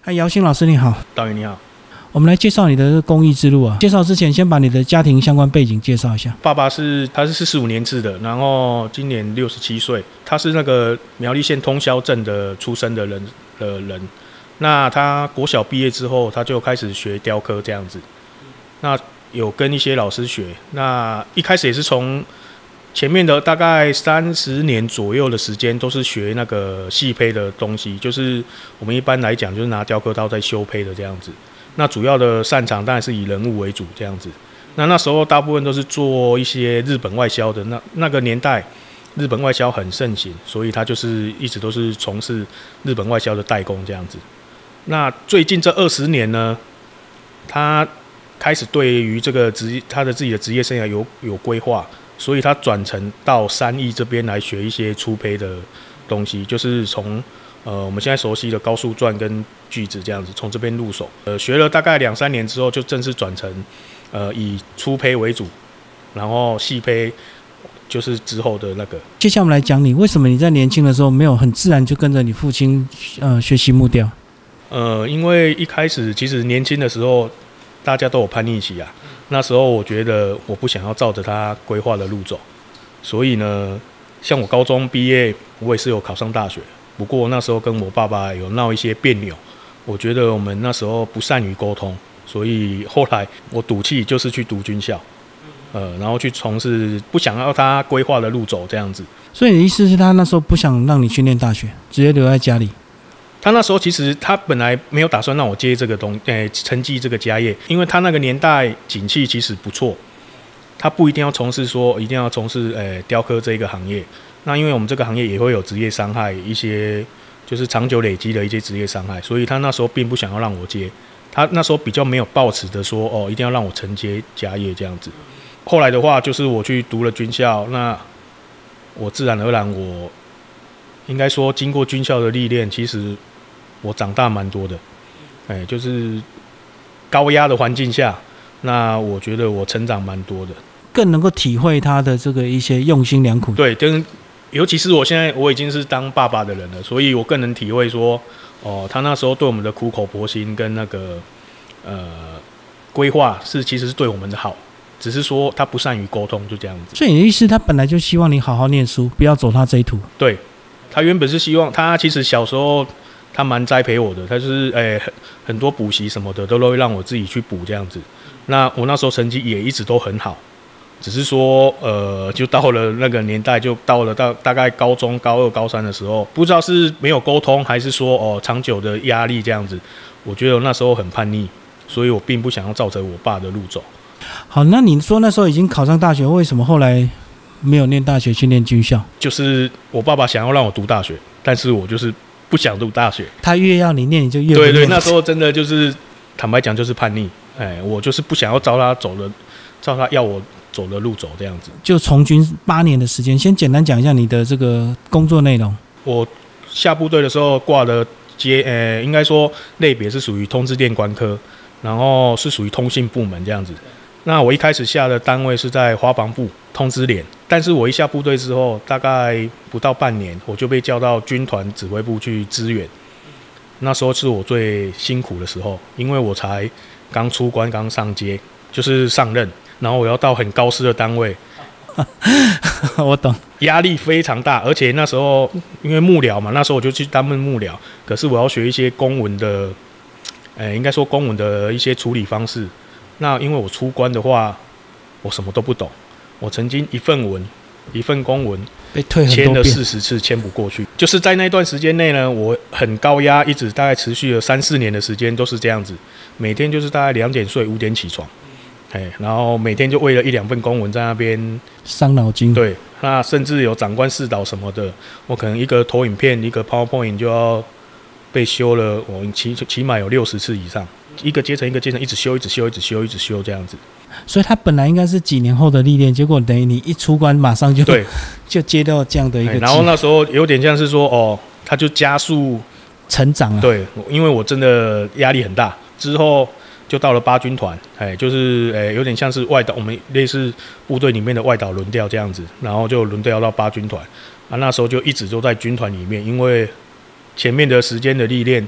嗨，姚兴老师你好。 导演你好。 我们来介绍你的公益之路啊。介绍之前，先把你的家庭相关背景介绍一下。 爸爸他是45年制的，然后今年67岁。他是那个苗栗县通霄镇的出生的人。那他国小毕业之后，他就开始学雕刻这样子。那有跟一些老师学。那一开始也是从前面的大概30年左右的时间，都是学那个细胚的东西，就是我们一般来讲就是拿雕刻刀在修胚的这样子。那主要的擅长当然是以人物为主这样子。那时候大部分都是做一些日本外销的，那个年代日本外销很盛行，所以他就是一直都是从事日本外销的代工这样子。那最近这20年呢，他开始对于这个他的自己的职业生涯有规划。所以他转成到3义这边来学一些粗胚的东西，就是从我们现在熟悉的高速钻跟锯子这样子，从这边入手。学了大概2-3年之后，就正式转成以粗胚为主，然后细胚就是之后的那个。 接下来我们来讲你为什么你在年轻的时候没有很自然就跟着你父亲学习木雕？ 因为一开始其实年轻的时候大家都有叛逆期啊。那时候我觉得我不想要照着他规划的路走，所以呢，像我高中毕业，我也是有考上大学。不过那时候跟我爸爸有闹一些别扭，我觉得我们那时候不善于沟通，所以后来我赌气就是去读军校，然后去从事不想要他规划的路走这样子。 所以你的意思是他那时候不想让你去念大学，直接留在家里？ 他那时候其实他本来没有打算让我接这个承继这个家业，因为他那个年代景气其实不错，他不一定要从事雕刻这一个行业。那因为我们这个行业也会有职业伤害，一些就是长久累积的一些职业伤害，所以他那时候并不想要让我接。他那时候比较没有抱持的说一定要让我承接家业这样子。后来的话就是我去读了军校，那我自然而然我应该说经过军校的历练，其实我长大蛮多的，就是高压的环境下，那我觉得我成长蛮多的， 更能够体会他的这个一些用心良苦。 对，尤其是我已经是当爸爸的人了，所以我更能体会说，他那时候对我们的苦口婆心跟那个规划其实是对我们的好，只是说他不善于沟通，就这样子。 所以你的意思，他本来就希望你好好念书，不要走他这一途。 对。他原本是希望，他其实小时候他蛮栽培我的，他就是很多补习什么的都会让我自己去补这样子。那我那时候成绩也一直都很好，只是说就到了那个年代，就到了大概高中高2、高3的时候，不知道是没有沟通，还是说长久的压力这样子。我觉得我那时候很叛逆，所以我并不想要照着我爸的路走。 好，那你说那时候已经考上大学，为什么后来没有念大学，去念军校？ 就是我爸爸想要让我读大学，但是我就是不想读大学。他越要你念，你就越不念。 对，那时候真的就是坦白讲就是叛逆，我就是不想要照他要我走的路走这样子。 就从军8年的时间，先简单讲一下你的这个工作内容。 我下部队的时候挂的应该说类别是属于通知电关科，然后是属于通信部门这样子。那我一开始下的单位是在花防部通知连，但是我一下部队之后，大概不到半年，我就被叫到军团指挥部去支援。那时候是我最辛苦的时候，因为我才刚出关，刚上街，就是上任，然后我要到很高师的单位， 我懂， 压力非常大，而且那时候因为幕僚嘛，那时候我就去担任幕僚，可是我要学一些公文的，应该说公文的一些处理方式。那因为我出关的话，我什么都不懂。我曾经一份公文被退很多遍， 签了40次，签不过去。就是在那段时间内呢，我很高压，一直大概持续了3-4年的时间都是这样子。每天就是大概2点睡，5点起床，然后每天就为了1-2份公文在那边伤脑筋。 对，那甚至有长官视导什么的，我可能一个投影片、一个 PowerPoint 就要被修了，我起码有60次以上。一个阶层一个阶层一直修这样子。 所以他本来应该是几年后的历练，结果等于你一出关马上就接到这样的一个。 然后那时候有点像是说他就加速成长了。 对，因为我真的压力很大，之后就到了8军团，就是有点像是外岛，我们类似部队里面的外岛轮调这样子，然后就轮调到8军团。那时候就一直都在军团里面，因为前面的时间的历练，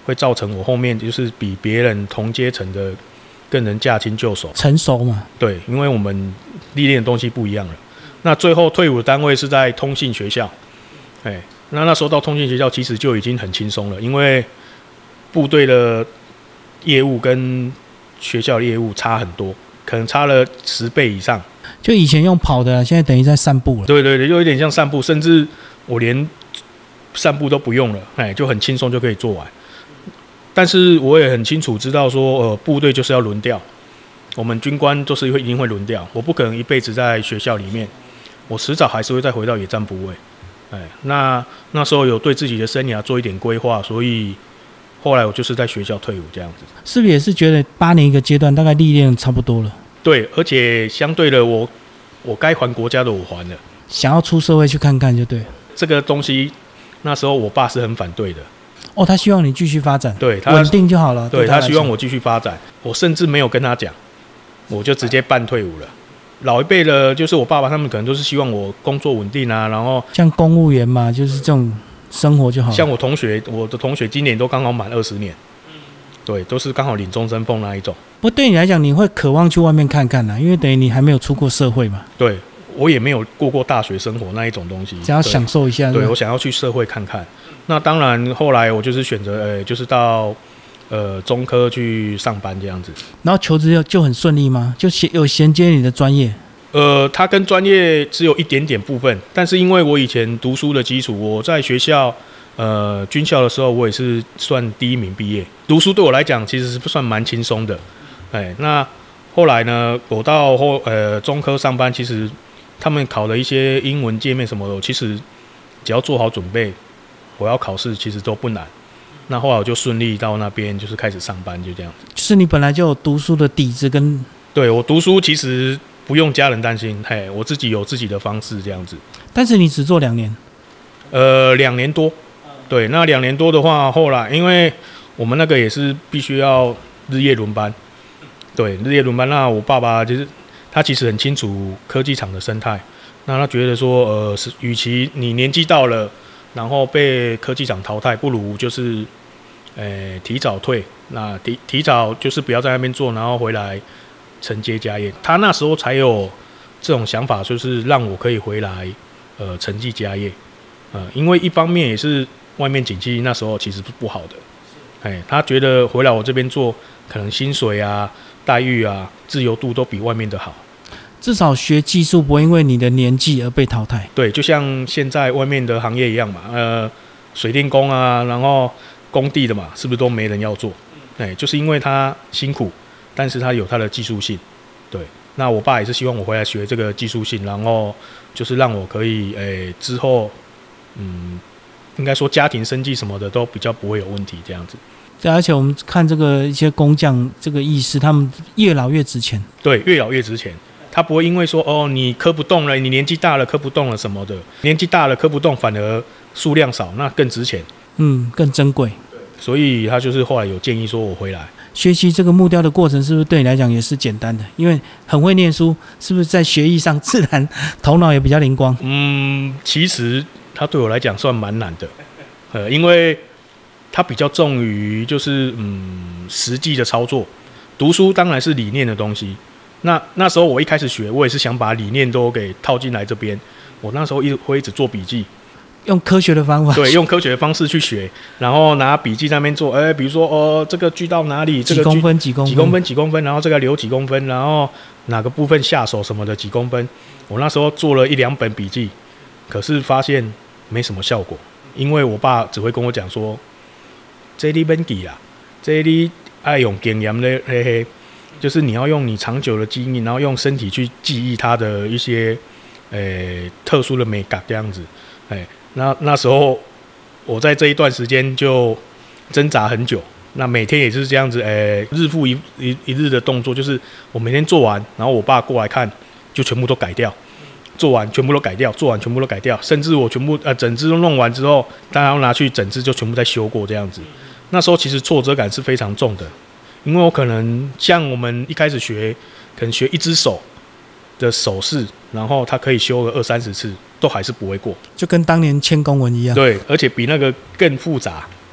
会造成我后面就是比别人同阶层的更能驾轻就熟， 成熟嘛。 对，因为我们历练的东西不一样了。那最后退伍的单位是在通信学校，那时候到通信学校其实就已经很轻松了，因为部队的业务跟学校的业务差很多，可能差了10倍以上。 就以前用跑的，现在等于在散步了。 对对对，就有点像散步，甚至我连散步都不用了，就很轻松就可以做完。但是我也很清楚知道说，部队就是要轮调，我们军官就是一定会轮调，我不可能一辈子在学校里面，我迟早还是会再回到野战部位。那时候有对自己的生涯做一点规划，所以后来我就是在学校退伍这样子。 是不是也是觉得8年一个阶段，大概历练差不多了？ 对，而且相对的我该还国家的我还了， 想要出社会去看看就对了。 这个东西那时候我爸是很反对的。 他希望你继续发展， 对， 稳定就好了。 对，他希望我继续发展，我甚至没有跟他讲，我就直接办退伍了。老一辈的，就是我爸爸他们可能都是希望我工作稳定啊，然后像公务员嘛，就是这种生活就好了。 像我的同学今年都刚好满20年，对，都是刚好领终身俸那一种。 不过对你来讲，你会渴望去外面看看因为等于你还没有出过社会嘛。 对，我也没有过大学生活那一种东西， 想要享受一下。 对，我想要去社会看看。那当然，后来我就是选择就是到中科去上班这样子。然后求职就很顺利吗？就有衔接你的专业？ 它跟专业只有一点点部分，但是因为我以前读书的基础，我在学校军校的时候，我也是算第1名毕业。读书对我来讲其实是算蛮轻松的。那后来呢，我到中科上班，其实他们考的一些英文界面什么的，其实只要做好准备，我要考试其实都不难。那后来我就顺利到那边，就是开始上班，就这样子。 就是你本来就有读书的底子跟…… 对，我读书其实不用家人担心，我自己有自己的方式这样子。 但是你只做2年 ？2年多。对，那2年多的话，后来因为我们那个也是必须要日夜轮班。对，日夜轮班。那我爸爸就是他其实很清楚科技厂的生态，那他觉得说，与其你年纪到了，然后被科技厂淘汰，不如就是提早退，那提早就是不要在那边做，然后回来承接家业。他那时候才有这种想法，就是让我可以回来承继家业。因为一方面也是外面景气那时候其实不好的，他觉得回来我这边做，可能薪水啊、待遇啊、自由度都比外面的好。 至少学技术不会因为你的年纪而被淘汰。 对，就像现在外面的行业一样嘛，水电工啊，然后工地的嘛，是不是都没人要做？就是因为他辛苦，但是他有他的技术性。对，那我爸也是希望我回来学这个技术性，然后就是让我可以之后，应该说家庭生计什么的都比较不会有问题这样子。 对，而且我们看这个一些工匠这个意识，他们越老越值钱。 对，越老越值钱。他不会因为说你磕不动了，你年纪大了磕不动了什么的，年纪大了磕不动反而数量少，那更值钱， 更珍贵。 所以他就是后来有建议说我回来学习这个木雕的过程，是不是对你来讲也是简单的？因为很会念书，是不是在学艺上自然头脑也比较灵光？ 其实他对我来讲算蛮难的，因为他比较重于就是实际的操作。读书当然是理念的东西。那时候我一开始学，我也是想把理念都给套进来这边。我那时候会一直做笔记， 用科学的方法， 对，用科学的方式去学，然后拿笔记那边做，比如说这个锯到哪里，这个几公分， 然后这个留几公分，然后哪个部分下手什么的几公分。我那时候做了1-2本笔记，可是发现没什么效果，因为我爸只会跟我讲说，这你免记啦，这你爱用经验的就是你要用你长久的经验，然后用身体去记忆它的一些特殊的美感这样子。那时候我在这一段时间就挣扎很久，那每天也是这样子，日复一日的动作，就是我每天做完，然后我爸过来看，就全部都改掉，做完全部都改掉，做完全部都改掉，甚至我全部整支都弄完之后，当然要拿去整支就全部再修过这样子。那时候其实挫折感是非常重的。因为我可能像我们一开始学，可能学一只手的手势，然后它可以修个20-30次，都还是不会过， 就跟当年签公文一样。 对，而且比那个更复杂。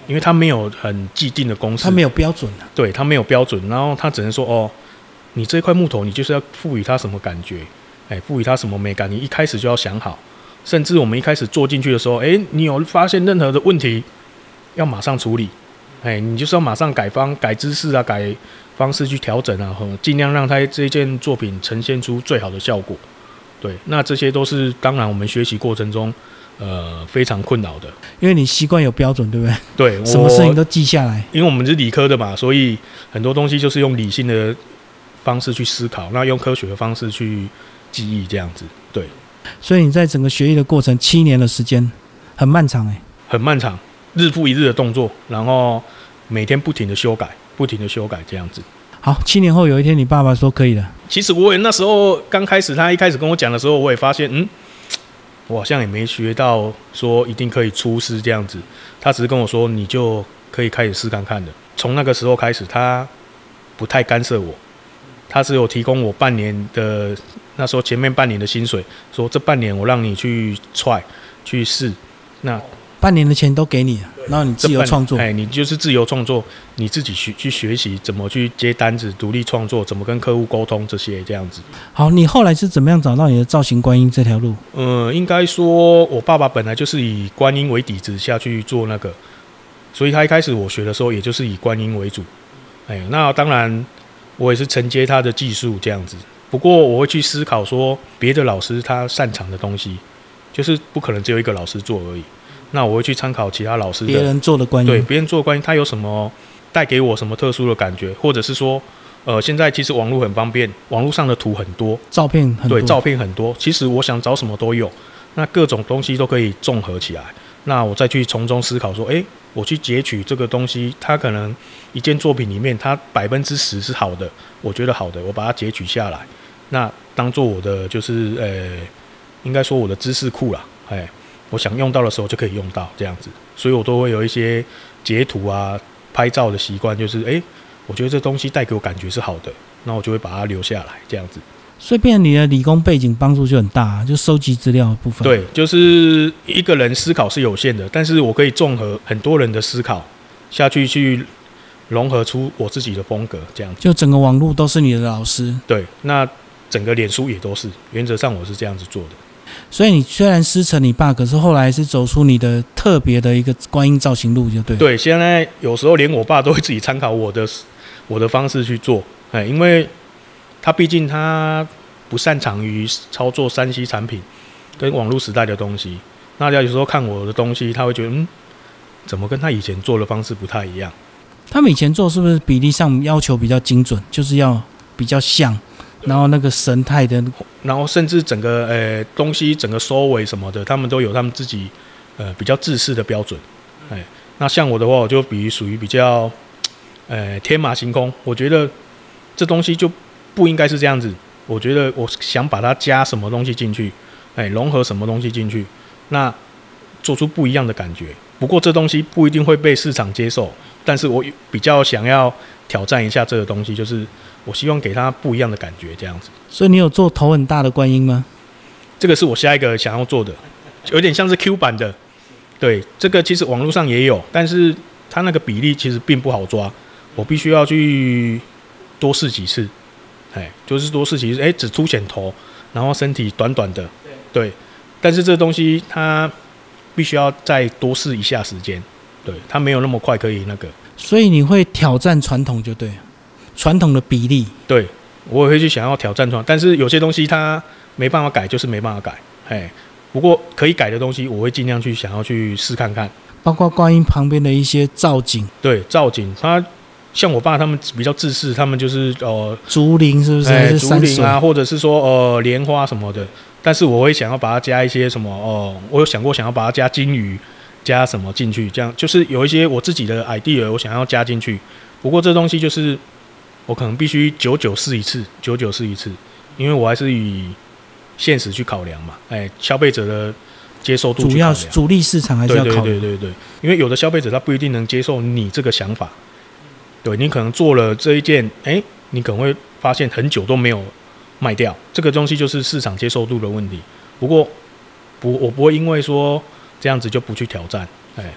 因为它没有很既定的公式， 它没有标准啊。 对，它没有标准，然后它只能说哦，你这块木头你就是要赋予它什么感觉，赋予它什么美感，你一开始就要想好。甚至我们一开始做进去的时候，你有发现任何的问题，要马上处理，你就是要马上改姿势啊，改方式去调整啊，尽量让它这件作品呈现出最好的效果。对，那这些都是当然我们学习过程中非常困扰的， 因为你习惯有标准，对不对？ 对， 什么事情都记下来。 因为我们是理科的嘛，所以很多东西就是用理性的方式去思考，那用科学的方式去记忆，这样子。对。 所以你在整个学艺的过程7年的时间，很漫长很漫长，日复一日的动作，然后每天不停的修改这样子。 好，7年后有一天你爸爸说可以了。 其实我也那时候他一开始跟我讲的时候，我也发现，我好像也没学到说一定可以出师这样子。他只是跟我说，你就可以开始试看看的。从那个时候开始，他不太干涉我，他只有提供我半年的。那时候前面半年的薪水，说这半年我让你去try去试，那半年的钱都给你了，然后你自由创作， 你就是自由创作，你自己去学习怎么去接单子，独立创作，怎么跟客户沟通这些这样子。 好，你后来是怎么样找到你的造型观音这条路？ 应该说我爸爸本来就是以观音为底子下去做那个，所以他一开始我学的时候也就是以观音为主，那当然我也是承接他的技术这样子。不过我会去思考说，别的老师他擅长的东西，就是不可能只有一个老师做而已。那我会去参考其他老师的别人做的观音， 对别人做的观音，他有什么带给我什么特殊的感觉，或者是说，现在其实网络很方便，网络上的图很多， 照片很多， 对，照片很多。其实我想找什么都有，那各种东西都可以综合起来。那我再去从中思考说，我去截取这个东西，它可能一件作品里面，它10%是好的，我觉得好的，我把它截取下来，那当做我的就是应该说我的知识库啦，我想用到的时候就可以用到这样子，所以我都会有一些截图啊、拍照的习惯，就是我觉得这东西带给我感觉是好的，那我就会把它留下来这样子。 所以变成你的理工背景帮助就很大，就收集资料的部分。 对，就是一个人思考是有限的，但是我可以综合很多人的思考下去融合出我自己的风格，这样子。 就整个网络都是你的老师。 对，那整个脸书也都是，原则上我是这样子做的。 所以你虽然师承你爸，可是后来是走出你的特别的一个观音造型路，就对了。 对，现在有时候连我爸都会自己参考我的方式去做，因为他毕竟他不擅长于操作3C 产品跟网络时代的东西，那他有时候看我的东西，他会觉得怎么跟他以前做的方式不太一样。 他们以前做是不是比例上要求比较精准，就是要比较像，然后那个神态的， 然后甚至整个东西整个收尾什么的，他们都有他们自己比较制式的标准。那像我的话，我就属于比较天马行空，我觉得这东西就不应该是这样子。我觉得我想把它加什么东西进去，融合什么东西进去，那做出不一样的感觉。不过这东西不一定会被市场接受，但是我比较想要挑战一下这个东西，就是我希望给它不一样的感觉，这样子。 所以你有做头很大的观音吗？ 这个是我下一个想要做的，有点像是 Q 版的。对，这个其实网络上也有，但是它那个比例其实并不好抓，我必须要去多试几次。就是多试几次，只凸显头，然后身体短短的，对。但是这个东西它必须要再多试一下时间，对，它没有那么快可以那个。 所以你会挑战传统就对了，传统的比例。 对，我也会去想要挑战传统，但是有些东西它没办法改，就是没办法改，不过可以改的东西，我会尽量去想要去试看看。 包括观音旁边的一些造景， 对，造景它。像我爸他们比较自私，他们就是竹林是不是？ 竹林啊，或者是说莲花什么的。但是我会想要把它加一些什么我有想过想要把它加金鱼，加什么进去，这样就是有一些我自己的 idea， 我想要加进去。不过这东西就是我可能必须久久试一次，因为我还是以现实去考量嘛。消费者的接受度去考量， 主力市场还是要考量。 对，因为有的消费者他不一定能接受你这个想法。对，你可能做了这一件，你可能会发现很久都没有卖掉，这个东西就是市场接受度的问题。不过我不会因为说这样子就不去挑战。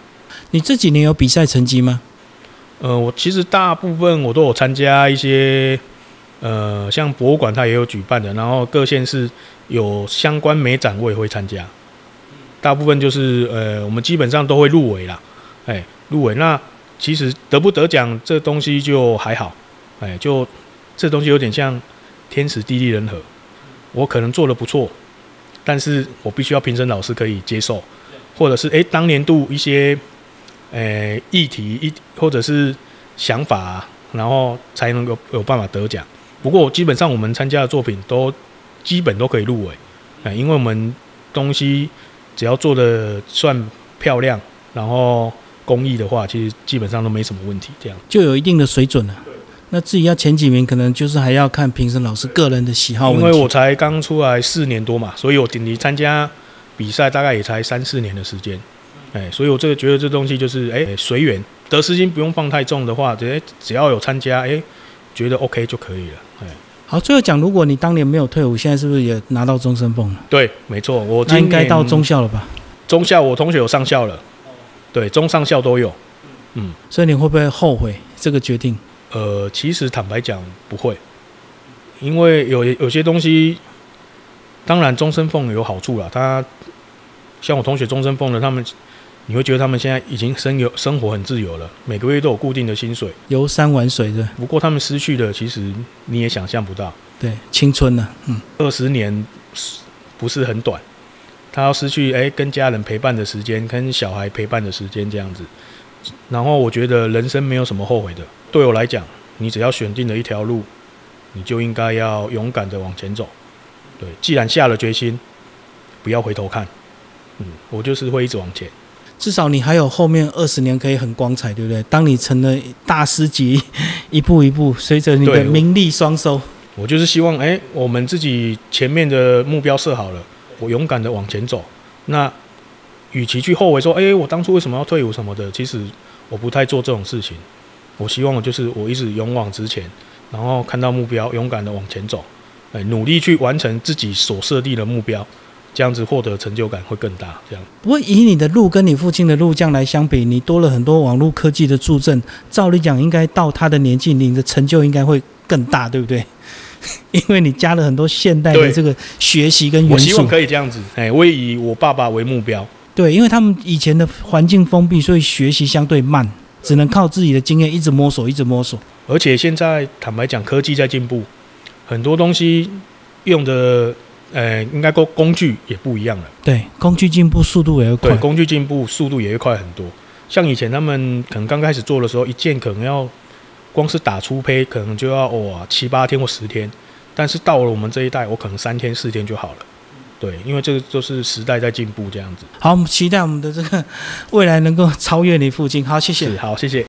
你这几年有比赛成绩吗？ 我其实大部分我都有参加一些，像博物馆它也有举办的，然后各县市有相关美展我也会参加。大部分就是我们基本上都会入围啦，入围。那其实得不得奖这东西就还好，就这东西有点像天时地利人和。我可能做得不错，但是我必须要评审老师可以接受，或者是当年度一些议题或者是想法然后才能有办法得奖。不过基本上我们参加的作品都基本都可以入围，因为我们东西只要做的算漂亮，然后工艺的话，其实基本上都没什么问题，这样就有一定的水准了。那至于要前几名，可能就是还要看评审老师个人的喜好问题。 因为我才刚出来4年多嘛，所以我顶参加比赛大概也才3-4年的时间，所以我觉得这东西就是随缘，得失心不用放太重的话，只要有参加，觉得 OK 就可以了。 好，最后讲，如果你当年没有退伍，现在是不是也拿到终身俸了？ 对，没错，我那应该到中校了吧？ 中校我同学有上校了，对，中上校都有。 所以你会不会后悔这个决定？ 其实坦白讲不会，因为有些东西，当然终身俸有好处啦。他像我同学终身俸的，他们你会觉得他们现在已经生活很自由了，每个月都有固定的薪水， 游山玩水的。 不过他们失去的，其实你也想象不到。 对，青春呢 ，20年不是很短，他要失去跟家人陪伴的时间，跟小孩陪伴的时间这样子。然后我觉得人生没有什么后悔的。对我来讲，你只要选定了一条路，你就应该要勇敢的往前走。对，既然下了决心，不要回头看。我就是会一直往前。 至少你还有后面20年可以很光彩，对不对？当你成了大师级，一步一步随着你的名利双收。 我就是希望，我们自己前面的目标设好了，我勇敢的往前走。那与其去后悔说，我当初为什么要退伍什么的，其实我不太做这种事情。我希望我一直勇往直前，然后看到目标，勇敢的往前走，努力去完成自己所设定的目标，这样子获得成就感会更大。这样。 不过以你的路跟你父亲的路这样来相比，你多了很多网络科技的助阵，照理讲应该到他的年纪，你的成就应该会更大，对不对？因为你加了很多现代的这个学习跟元素。 我希望可以这样子，我也以我爸爸为目标。 对，因为他们以前的环境封闭，所以学习相对慢，只能靠自己的经验一直摸索，一直摸索。 而且现在坦白讲，科技在进步，很多东西用的应该工具也不一样了。 对，工具进步速度也会快。 对，工具进步速度也会快很多。像以前他们可能刚开始做的时候，一件可能要光是打出胚，可能就要7-8天或10天，但是到了我们这一代，我可能3天4天就好了。对，因为这个就是时代在进步这样子。 好，我们期待我们的这个未来能够超越你父亲。好，谢谢。 好，谢谢。